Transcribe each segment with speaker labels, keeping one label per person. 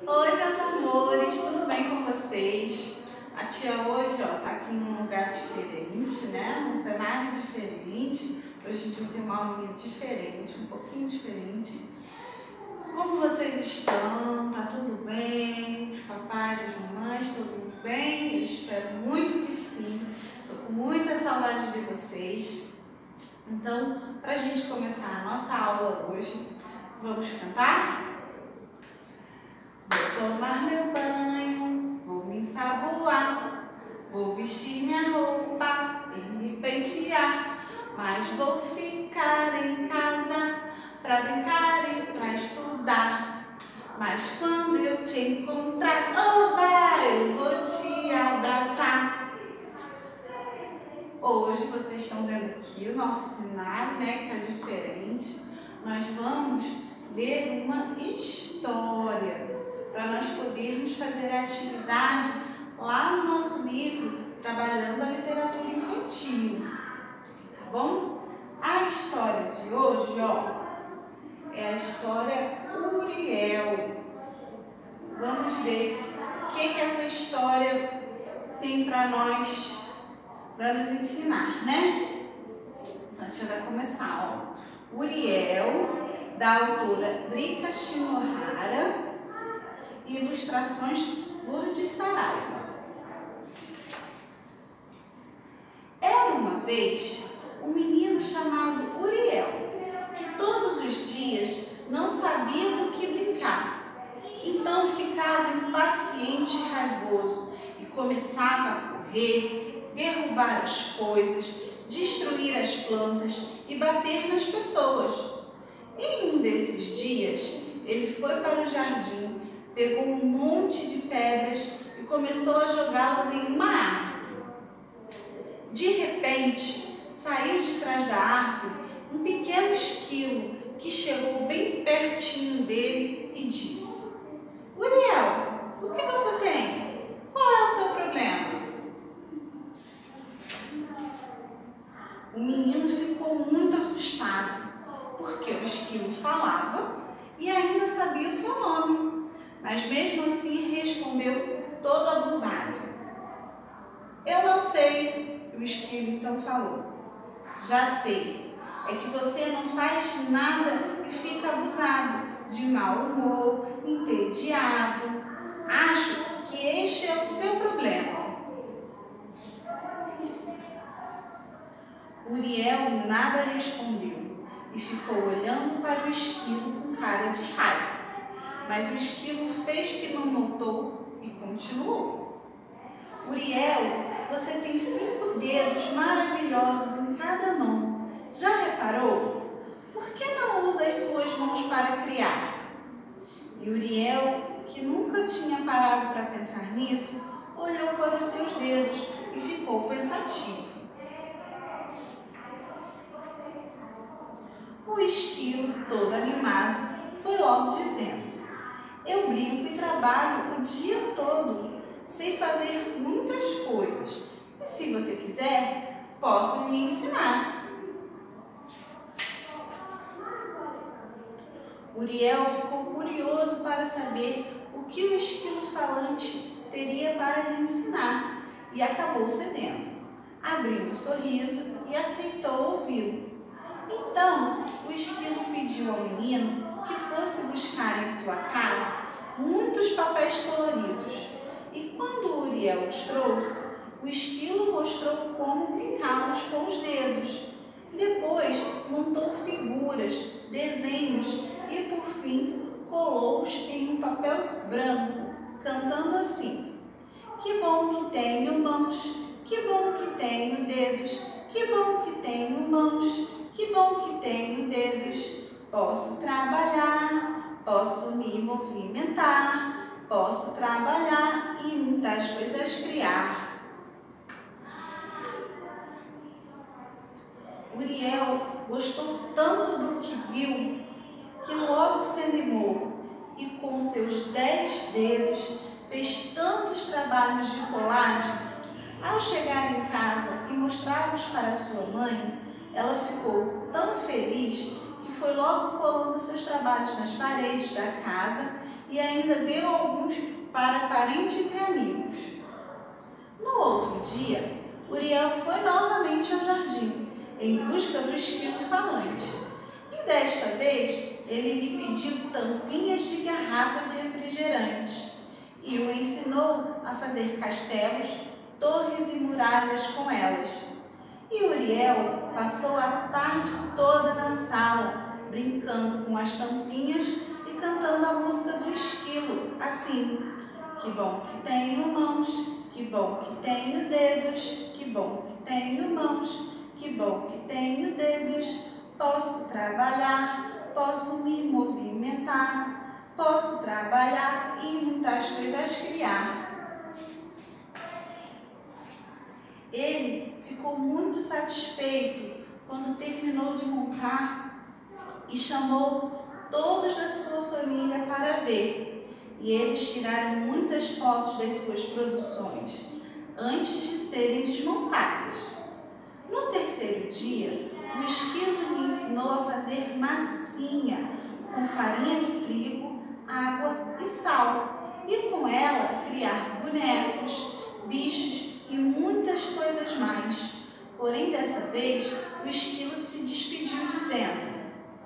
Speaker 1: Oi, meus amores, tudo bem com vocês? A tia hoje, tá aqui em um lugar diferente, né? Num cenário diferente. Hoje a gente vai ter uma aulinha diferente, um pouquinho diferente. Como vocês estão? Tá tudo bem? Os papais, as mamães, tudo bem? Eu espero muito que sim. Tô com muita saudade de vocês. Então, pra gente começar a nossa aula hoje, vamos cantar? Vou tomar meu banho, vou me ensaboar, vou vestir minha roupa e me pentear, mas vou ficar em casa pra brincar e pra estudar. Mas quando eu te encontrar, oba, eu vou te abraçar. Hoje vocês estão vendo aqui o nosso cenário, né, que tá diferente. Nós vamos ler uma história para nós podermos fazer a atividade lá no nosso livro, trabalhando a literatura infantil, tá bom? A história de hoje, é a história Uriel. Vamos ver o que essa história tem para nós, para nos ensinar, né? Então, a gente vai começar, Uriel, da autora Drica Shinohara, ilustrações Lourdes Saraiva. Era uma vez um menino chamado Uriel, que todos os dias não sabia do que brincar. Então ficava impaciente e raivoso e começava a correr, derrubar as coisas, destruir as plantas e bater nas pessoas. Em um desses dias, ele foi para o jardim, pegou um monte de pedras e começou a jogá-las em uma árvore. De repente, saiu de trás da árvore um pequeno esquilo que chegou bem pertinho dele e disse: Uriel, o que você tem? Qual é o seu problema? O menino ficou muito assustado, porque o esquilo falava e ainda sabia o seu nome. Mas mesmo assim respondeu todo abusado. Eu não sei, o esquilo então falou. Já sei, é que você não faz nada e fica abusado, de mau humor, entediado. Acho que este é o seu problema. Uriel nada respondeu e ficou olhando para o esquilo com cara de raiva. Mas o esquilo fez que não notou e continuou. Uriel, você tem 5 dedos maravilhosos em cada mão. Já reparou? Por que não usa as suas mãos para criar? E Uriel, que nunca tinha parado para pensar nisso, olhou para os seus dedos e ficou pensativo. O esquilo, todo animado, foi logo dizendo: eu brinco e trabalho o dia todo, sei fazer muitas coisas. E se você quiser, posso lhe ensinar. Uriel ficou curioso para saber o que o esquilo falante teria para lhe ensinar e acabou cedendo. Abriu um sorriso e aceitou ouvi-lo. Então, o esquilo pediu ao menino que fosse buscar em sua casa muitos papéis coloridos. E quando Uriel os trouxe, o esquilo mostrou como picá-los com os dedos. Depois, montou figuras, desenhos e, por fim, colou-os em um papel branco, cantando assim: que bom que tenho mãos, que bom que tenho dedos, que bom que tenho mãos, que bom que tenho dedos. Posso trabalhar, posso me movimentar, posso trabalhar e muitas coisas criar. Uriel gostou tanto do que viu que logo se animou e com seus 10 dedos fez tantos trabalhos de colagem. Ao chegar em casa e mostrá-los para sua mãe, ela ficou tão feliz que foi logo colando seus trabalhos nas paredes da casa e ainda deu algumas alguns para parentes e amigos. No outro dia, Uriel foi novamente ao jardim, em busca do esquilo falante. E desta vez, ele lhe pediu tampinhas de garrafa de refrigerante e o ensinou a fazer castelos, torres e muralhas com elas. E Uriel passou a tarde toda na sala, brincando com as tampinhas e cantando a música do esquilo, assim: que bom que tenho mãos, que bom que tenho dedos, que bom que tenho mãos, que bom que tenho dedos. Posso trabalhar, posso me movimentar, posso trabalhar e muitas coisas criar. Ele ficou muito satisfeito quando terminou de montar e chamou todos da sua família para ver. E eles tiraram muitas fotos das suas produções antes de serem desmontadas. No terceiro dia, o esquilo lhe ensinou a fazer massinha com farinha de trigo, água e sal, e com ela criar bonecos, bichos e muitas coisas mais. Porém, dessa vez, o esquilo se despediu dizendo: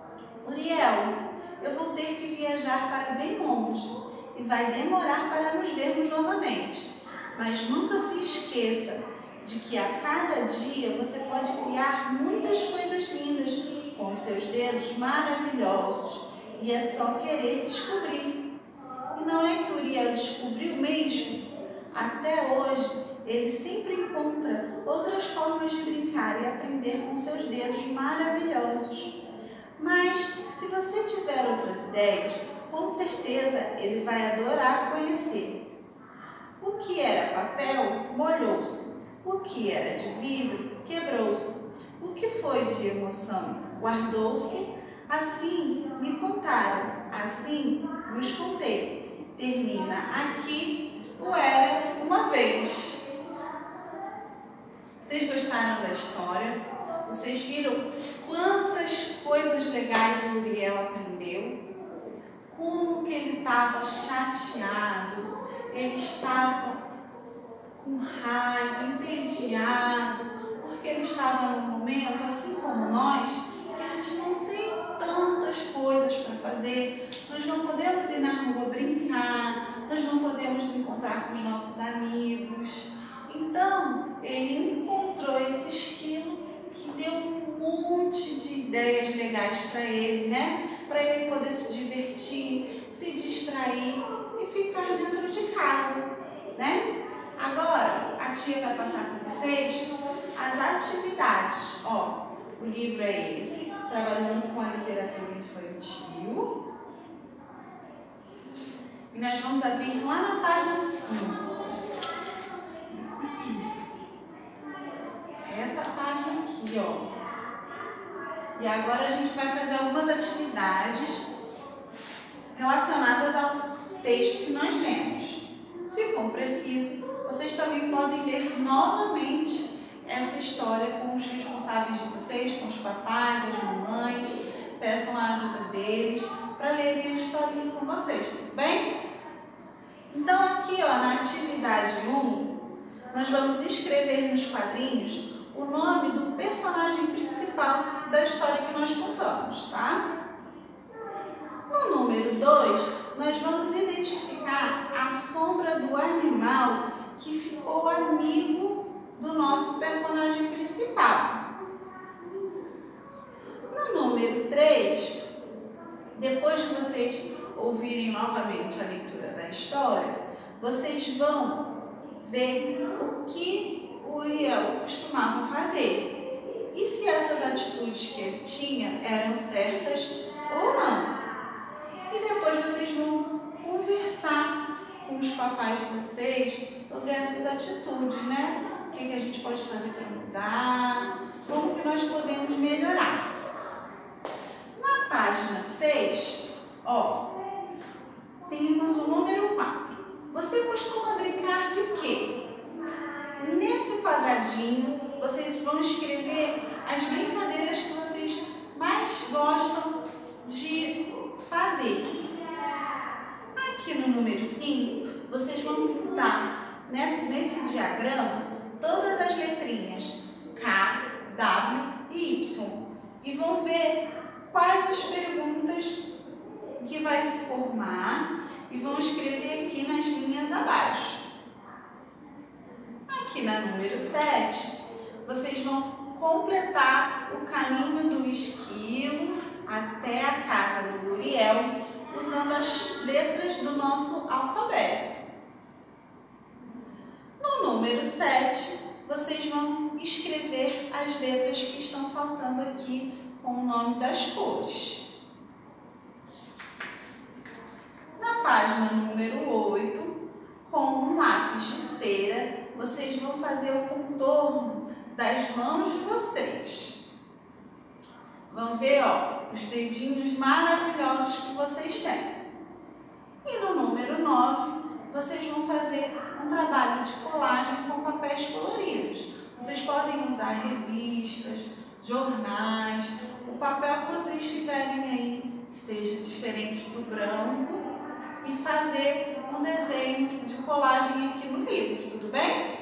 Speaker 1: Uriel, eu vou ter que viajar para bem longe e vai demorar para nos vermos novamente. Mas nunca se esqueça de que a cada dia você pode criar muitas coisas lindas com os seus dedos maravilhosos e é só querer descobrir. E não é que Uriel descobriu mesmo? Até hoje, ele sempre encontra outras formas de brincar e aprender com seus dedos maravilhosos. Mas, se você tiver outras ideias, com certeza ele vai adorar conhecer. O que era papel molhou-se, o que era de vidro quebrou-se, o que foi de emoção guardou-se, assim me contaram, assim vos contei. Termina aqui o Era Uma Vez. Vocês gostaram da história? Vocês viram quantas coisas legais o Uriel aprendeu? Como que ele estava chateado, ele estava com raiva, entediado, porque ele estava num momento, assim como nós, que a gente não tem tantas coisas para fazer, nós não podemos ir na rua brincar, nós não podemos nos encontrar com os nossos amigos. Então, ele encontrou esse esquilo que deu um monte de ideias legais para ele, né? Para ele poder se divertir, se distrair e ficar dentro de casa, né? Agora, a tia vai passar com vocês as atividades. Ó, o livro é esse, Trabalhando com a Literatura Infantil. E nós vamos abrir lá na página 5. Essa página aqui, ó. E agora a gente vai fazer algumas atividades relacionadas ao texto que nós lemos. Se for preciso, vocês também podem ler novamente essa história com os responsáveis de vocês, com os papais, as mamães. Peçam a ajuda deles para lerem a historinha com vocês, tudo bem? Então aqui, ó, na atividade 1, nós vamos escrever nos quadrinhos o nome do personagem principal da história que nós contamos, tá? No número 2, nós vamos identificar a sombra do animal que ficou amigo do nosso personagem principal. No número 3, depois de vocês ouvirem novamente a leitura da história, vocês vão ver o que o Uriel costumava fazer e se essas atitudes que ele tinha eram certas ou não. E depois vocês vão conversar com os papais de vocês sobre essas atitudes, né? O que a gente pode fazer para mudar, como que nós podemos melhorar. Na página 6, ó, temos o número 4. Você costuma brincar de quê? Nesse quadradinho, vocês vão escrever as brincadeiras que vocês mais gostam de fazer. Aqui no número 5, vocês vão pintar nesse diagrama todas as letrinhas K, W e Y e vão ver quais as perguntas que vai se formar e vão escrever aqui nas linhas abaixo. Aqui na número 7, vocês vão completar o caminho do esquilo até a casa do Uriel, usando as letras do nosso alfabeto. No número 7, vocês vão escrever as letras que estão faltando aqui com o nome das cores. Na página número 8, com um lápis de cera, vocês vão fazer o contorno das mãos de vocês. Vão ver, os dedinhos maravilhosos que vocês têm. E no número 9, vocês vão fazer um trabalho de colagem com papéis coloridos. Vocês podem usar revistas, jornais, o papel que vocês tiverem aí, seja diferente do branco, e fazer um desenho de colagem aqui no livro, tudo bem?